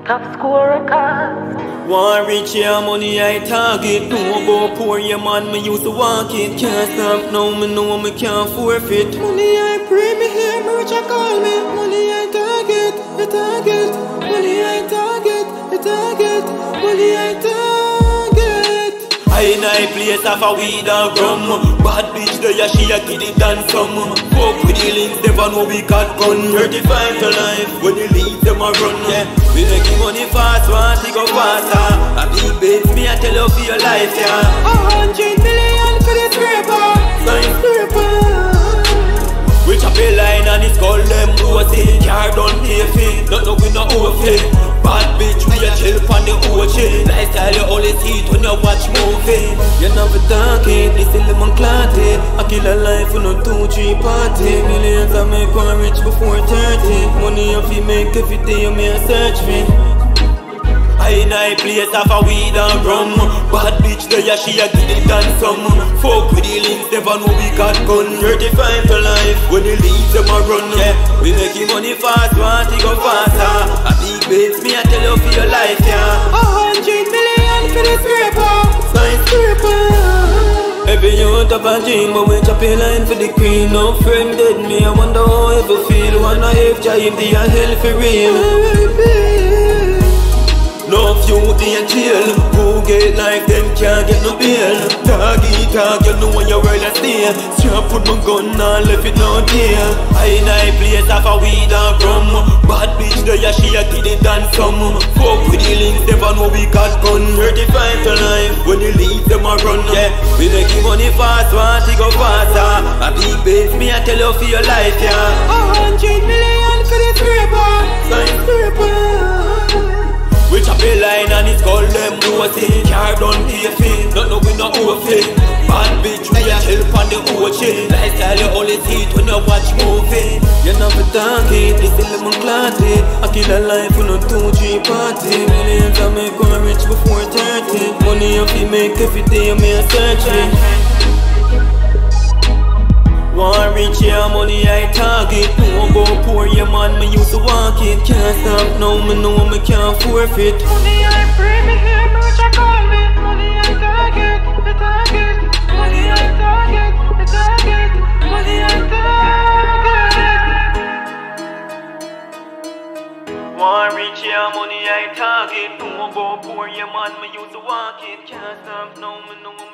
Top score records. Want rich, yeah, money I target. No go poor, yeah, man, me used to walk it. Can't stop now, me know me can't forfeit. Money I pray, me hear me rich, I call me. Money I target, I target. Money I target, I target. Money I target. I place off a weed and rum. Bad bitch there, yeah, she a get it and some. Fuck with the links, never know we got gun. 35 to life, when you leave them a run. Yeah, we making money fast, want to go faster. A big base, me I tell you for your life, yeah. 100 million for the scraper, sign scraper. We chop a line and it's called them OC. Car done pay fee, not no we no OC. Bad bitch, we a chill on the OC. Lifestyle you only see it when you watch movie. You never talk it, this is lemon clotted. I kill a life for no 2-3 party. Millions I make one rich before 30. Money if you make every day you may search me. I place off a weed and rum. Bad bitch there, yeah, she a get it and some. Fuck with the links, never know we got gun. 35 to life, when you leave them a run. Yeah, we making money fast, want to go faster. A big base, me I tell you for your life, yeah. 100 million for the scraper, sign scraper. Every youth up a dream, but we chop a line for the queen. No friend dead me, I wonder how I ever feel. Wanna if jive the hell for real. No youth in jail, who get like them can't get no bail. Doggy dog, you know when you're real stay. Strap put my gun and left it no deal. I place off a weed and rum. Bad bitch there, yeah, she a get it and some. Fuck with the links, never know we got gun. 35 to life, when you leave them a run. Yeah, we making money fast, want to go faster. A big base, me I tell you for your life, yeah. 100 million for the scraper, sign scraper. We chop a line and it's called them OC. Car done pay fee, not no we no OC. Bad bitch, we a chill on the OC. Lifestyle you only see it when you watch movie. You never talk it, this is lemon clotted. I kill a life for no 2-3 party. Millions I make one rich before 30. Money if you make every day you may search me. Want rich, yeah, money I target. No go poor, yeah, man, me used to walk it. Can't stop now, me know me can't forfeit. Money I pray, me hear me rich, I call me. Money I target, I target. Money I target, I target. Money I target. Want rich, yeah, money I target. No go poor, yeah, man, me used to walk it. Can't stop now, me know